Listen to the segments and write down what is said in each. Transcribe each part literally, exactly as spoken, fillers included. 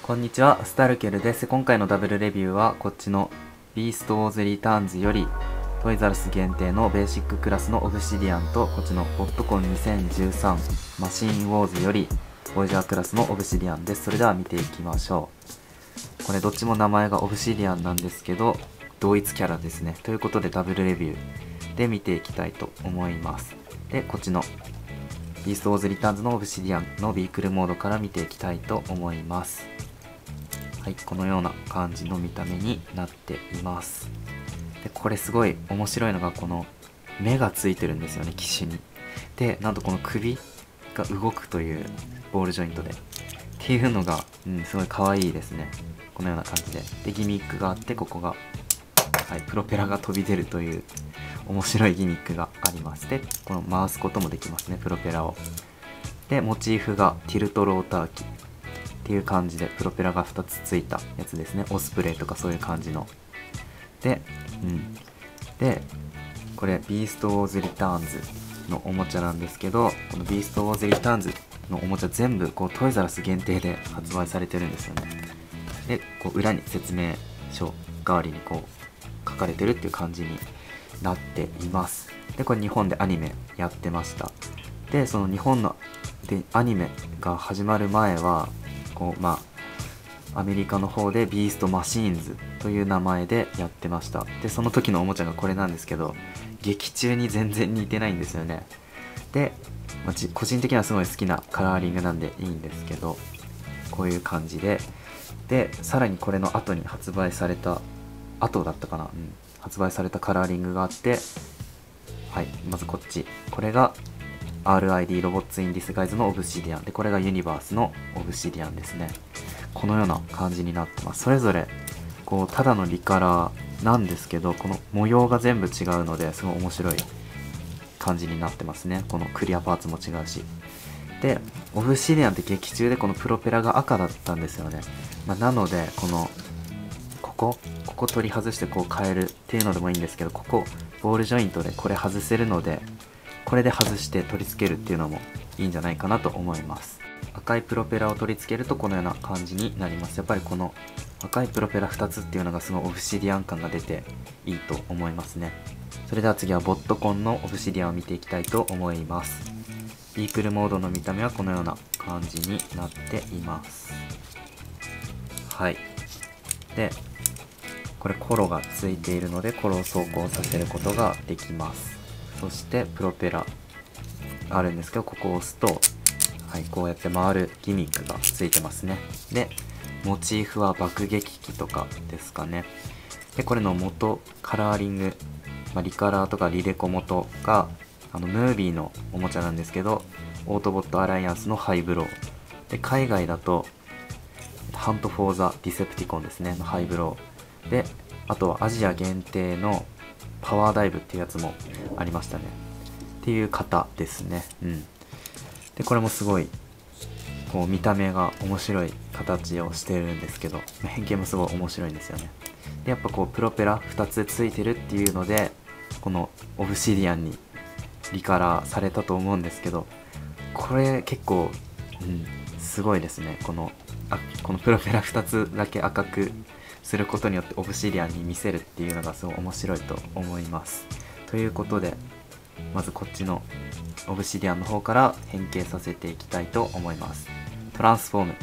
こんにちは、スタルケルです。今回のダブルレビューはこっちのビーストウォーズリターンズよりトイザらス限定のベーシッククラスのオブシディアンと、こっちのボットコンにせんじゅうさんマシンウォーズよりボイジャークラスのオブシディアンです。それでは見ていきましょう。これどっちも名前がオブシディアンなんですけど、同一キャラですね。ということでダブルレビューで見ていきたいと思います。で、こっちのビーストウォーズリターンズのオブシディアンのビークルモードから見ていきたいと思います。はい、このような感じの見た目になっています。で、これすごい面白いのが、この目がついてるんですよね、機種に。で、なんとこの首が動くというボールジョイントでっていうのが、うん、すごい可愛いですね。このような感じで。で、ギミックがあって、ここが、はい、プロペラが飛び出るという面白いギミックがあります。で、この回すこともできますね、プロペラを。で、モチーフがティルトローター機っていう感じで、プロペラがふたつついたやつですね。オスプレイとかそういう感じの。で、うん。で、これ、ビーストウォーズリターンズのおもちゃなんですけど、このビーストウォーズリターンズのおもちゃ全部、こう、トイザらス限定で発売されてるんですよね。で、こう、裏に説明書代わりにこう、書かれてるっていう感じになっています。で、これ日本でアニメやってました。で、その日本のでアニメが始まる前は、こう、まあ、アメリカの方でビーストマシーンズという名前でやってました。で、その時のおもちゃがこれなんですけど、劇中に全然似てないんですよね。で、まあ、個人的にはすごい好きなカラーリングなんでいいんですけど、こういう感じで、で、さらにこれの後に発売された、後だったかな、うん、発売されたカラーリングがあって、はい、まずこっち。これが アールアイディー ロボッツインディスガイズのオブシディアンで、これがユニバースのオブシディアンですね。このような感じになってます。それぞれこうただのリカラーなんですけど、この模様が全部違うのですごい面白い感じになってますね。このクリアパーツも違うし。で、オブシディアンって劇中でこのプロペラが赤だったんですよね。まあ、なのでこのここここ取り外してこう変えるっていうのでもいいんですけど、ここボールジョイントでこれ外せるので、これで外して取り付けるっていうのもいいんじゃないかなと思います。赤いプロペラを取り付けるとこのような感じになります。やっぱりこの赤いプロペラふたつっていうのがすごいオブシディアン感が出ていいと思いますね。それでは次はボットコンのオブシディアンを見ていきたいと思います。ビークルモードの見た目はこのような感じになっています。はい。で、これコロがついているので、コロを走行させることができます。そしてプロペラあるんですけど、ここを押すと、はい、こうやって回るギミックがついてますね。で、モチーフは爆撃機とかですかね。で、これの元カラーリング、まあ、リカラーとかリレコ元があのムービーのおもちゃなんですけど、オートボットアライアンスのハイブローで、海外だとハント・フォー・ザ・ディセプティコンですねのハイブローで、あとはアジア限定のパワーダイブっていうやつもありましたねっていう方ですね。うん。で、これもすごいこう見た目が面白い形をしてるんですけど、変形もすごい面白いんですよね。で、やっぱこうプロペラふたつついてるっていうので、このオブシディアンにリカラーされたと思うんですけど、これ結構、うん、すごいですね。このあこのプロペラふたつだけ赤くすることによってオブシディアンに見せるっていうのがすごい面白いと思います。ということで、まずこっちのオブシディアンの方から変形させていきたいと思います。トランスフォーム。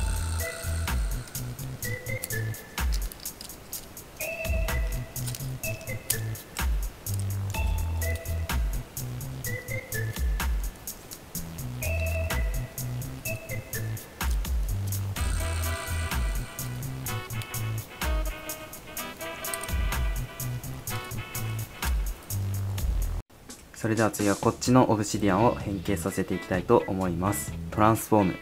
それでは次はこっちのオブシディアンを変形させていきたいと思います。トランスフォーム。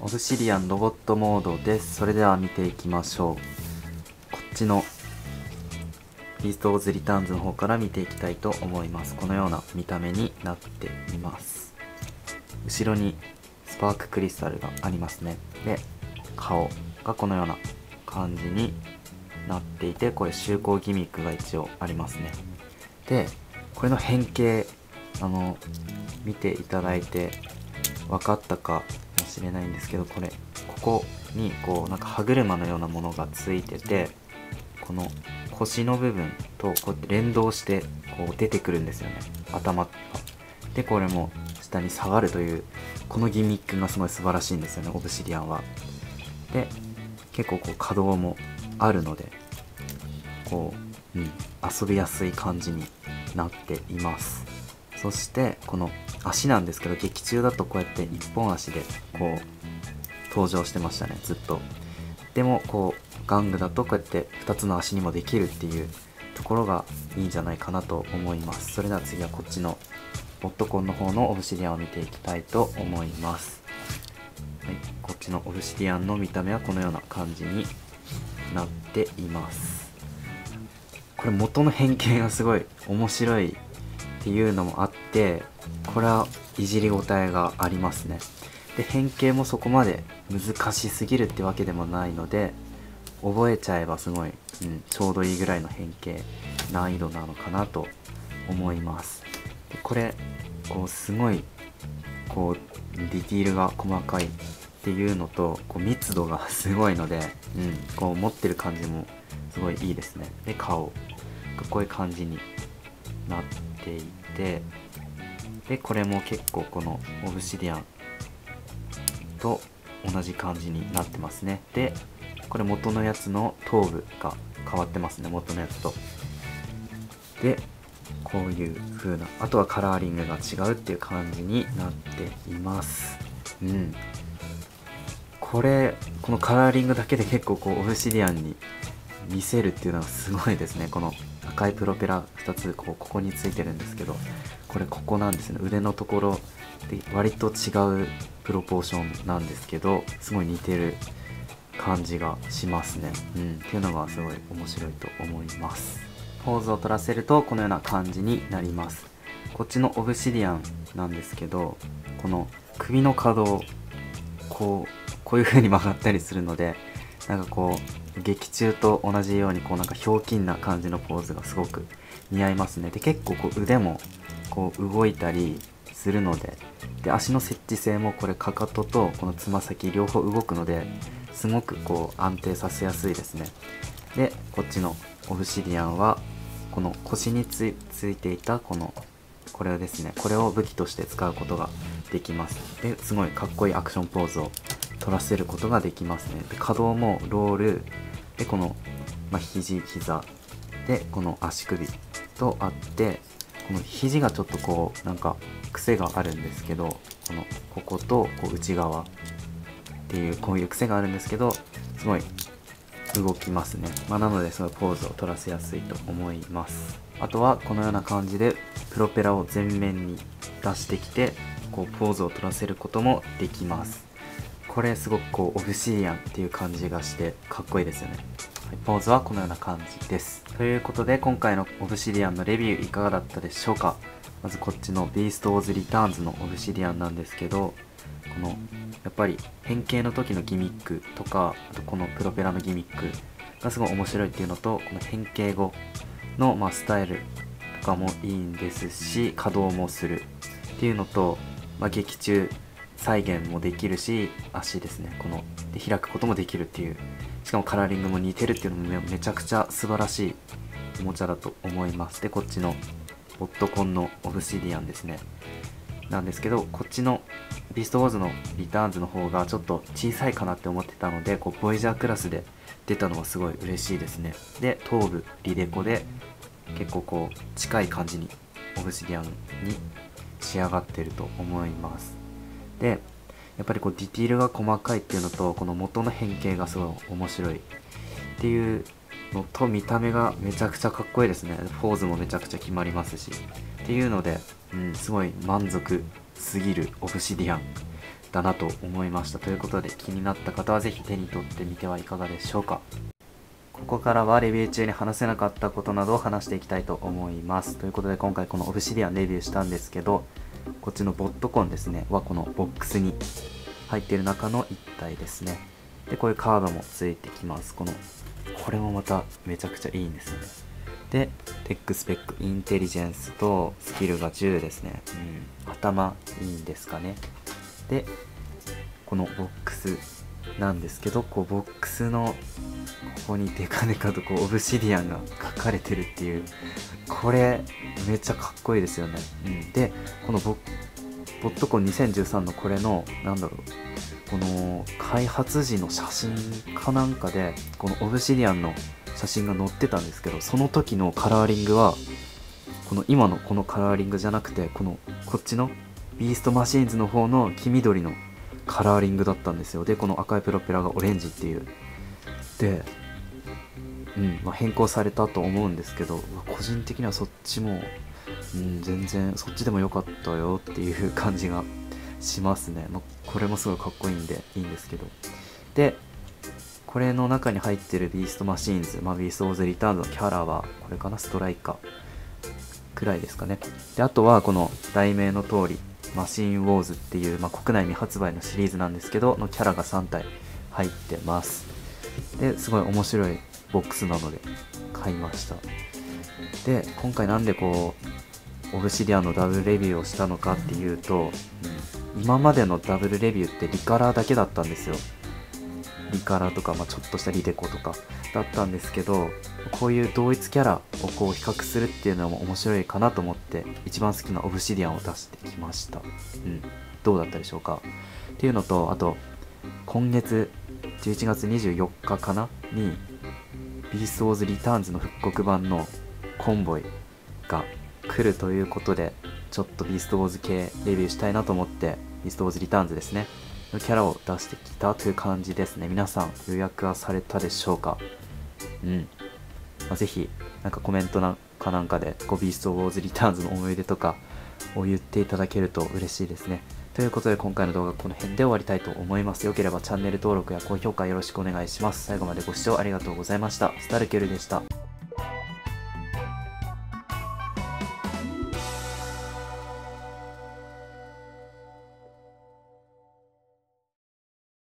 オブシディアンロボットモードです。それでは見ていきましょう。こっちのビースト・オブ・リターンズの方から見ていきたいと思います。このような見た目になっています。後ろにスパーククリスタルがありますね。で、顔がこのような感じになっていて、これ就航ギミックが一応ありますね。で、これの変形、あの見ていただいて分かったかもしれないんですけど、これここにこうなんか歯車のようなものがついてて、この腰の部分とこうやって連動してこう出てくるんですよね、頭が。でこれも下に下がるというこのギミックがすごい素晴らしいんですよね、オブシディアンは。で結構こう可動もあるので、こう、うん、遊びやすい感じになっています。そしてこの足なんですけど、劇中だとこうやって一本足でこう登場してましたね、ずっと。でもこう玩具だとこうやってふたつの足にもできるっていうところがいいんじゃないかなと思います。それでは次はこっちのボットコンの方のオブシディアンを見ていきたいと思います。はい、こっちのオブシディアンの見た目はこのような感じになっています。これ元の変形がすごい面白いっていうのもあって、これはいじりごたえがありますね。で変形もそこまで難しすぎるってわけでもないので、覚えちゃえばすごい、うん、ちょうどいいぐらいの変形難易度なのかなと思います。でこれこうすごいこうディティールが細かいっていうのと、こう密度がすごいので、うん、こう持ってる感じもすごいいいですね。で顔がこういう感じになっていて、でこれも結構このオブシディアンと同じ感じになってますね。でこれ元のやつの頭部が変わってますね、元のやつと。でこういう風な、あとはカラーリングが違うっていう感じになっています。うん、これこのカラーリングだけで結構こうオブシディアンに見せるっていうのがすごいですね。この赤いプロペラふたつこうここについてるんですけど、これここなんですね、腕のところで割と違うプロポーションなんですけど、すごい似てる感じがしますね。うん、っていうのがすごい面白いと思います。ポーズを取らせるとこのような感じになります。こっちのオブシディアンなんですけど、この首の可動、こうこういう風に曲がったりするので、なんかこう劇中と同じようにこうなんかひょうきんな感じのポーズがすごく似合いますね。で結構こう腕もこう動いたりするので、で足の接地性もこれかかととこのつま先両方動くので、すごくこう安定させやすいですね。でこっちのオブシディアンはこの腰に つ, ついていたこのこれをですね、これを武器として使うことができます。ですごいかっこいいアクションポーズを取らせることができますね。で可動もロールでこの、まあ、肘膝でこの足首とあって、この肘がちょっとこうなんか癖があるんですけど、このこことこう内側っていうこういう癖があるんですけど、すごい動きますね。まあ、なのでそのポーズを取らせやすいと思います。あとはこのような感じでプロペラを前面に出してきてこうポーズを取らせることもできます。これすごくこうオブシディアンっていう感じがしてかっこいいですよね。はい、ポーズはこのような感じです。ということで今回のオブシディアンのレビューいかがだったでしょうか。まずこっちのビースト・オブ・リターンズのオブシディアンなんですけど、このやっぱり変形の時のギミックとか、あとこのプロペラのギミックがすごい面白いっていうのと、この変形後のまあスタイルとかもいいんですし、稼働もするっていうのと、まあ、劇中再現もできるし、足ですね、こので開くこともできるっていう、しかもカラーリングも似てるっていうのも め, めちゃくちゃ素晴らしいおもちゃだと思います。でこっちのボットコンのオブシディアンですねなんですけど、こっちのビーストウォーズのリターンズの方がちょっと小さいかなって思ってたので、こうボイジャークラスで出たのはすごい嬉しいですね。で頭部リデコで結構こう近い感じにオブシディアンに仕上がってると思います。でやっぱりこうディティールが細かいっていうのと、この元の変形がすごい面白いっていうのと、見た目がめちゃくちゃかっこいいですね。ポーズもめちゃくちゃ決まりますしっていうので、うん、すごい満足すぎるオブシディアンだなと思いました。ということで気になった方はぜひ手に取ってみてはいかがでしょうか。ここからはレビュー中に話せなかったことなどを話していきたいと思います。ということで今回このオブシディアンレビューしたんですけど、こっちのボットコンですねはこのボックスに入っている中の一体ですね。でこういうカードもついてきます。このこれもまためちゃくちゃいいんですよね。でテックスペックインテリジェンスとスキルがじゅうですね。うん、頭いいんですかね。でこのボックスなんですけど、こうボックスのここにデカデカとこうオブシディアンが書かれてるっていう、これめっちゃかっこいいですよね。うん、でこのボボットコンにせんじゅうさんのこれのなんだろう、この開発時の写真かなんかでこのオブシディアンの写真が載ってたんですけど、その時のカラーリングはこの今のこのカラーリングじゃなくて、このこっちのビーストマシーンズの方の黄緑のカラーリングだったんですよ。でこの赤いプロペラがオレンジっていうで、うんまあ、変更されたと思うんですけど、個人的にはそっちも、うん、全然そっちでも良かったよっていう感じがしますね。まあ、これもすごいかっこいいんでいいんですけど、でこれの中に入ってるビーストマシーンズ、まあ、ビースト・オブ・ザ・リターンズのキャラはこれかな、ストライカーくらいですかね。であとはこの題名の通りマシーンウォーズっていう、まあ、国内未発売のシリーズなんですけどのキャラがさんたい入ってます。ですごい面白いボックスなので買いました。で今回なんでこうオブシディアンのダブルレビューをしたのかっていうと、うん、今までのダブルレビューってリカラーだけだったんですよ。リカラーとか、まあ、ちょっとしたリデコとかだったんですけど、こういう同一キャラをこう比較するっていうのも面白いかなと思って一番好きなオブシディアンを出してきました。うん、どうだったでしょうかっていうのと、あと今月じゅういちがつにじゅうよっかかなにビースト・ウォーズ・リターンズの復刻版のコンボイが来るということで、ちょっとビースト・ウォーズ系レビューしたいなと思ってビースト・ウォーズ・リターンズですねのキャラを出してきたという感じですね。皆さん予約はされたでしょうか。うん、まあ、ぜひなんかコメントなんかなんかでこうビースト・ウォーズ・リターンズの思い出とかを言っていただけると嬉しいですね。ということで今回の動画はこの辺で終わりたいと思います。よければチャンネル登録や高評価よろしくお願いします。最後までご視聴ありがとうございました。スタルケルでした。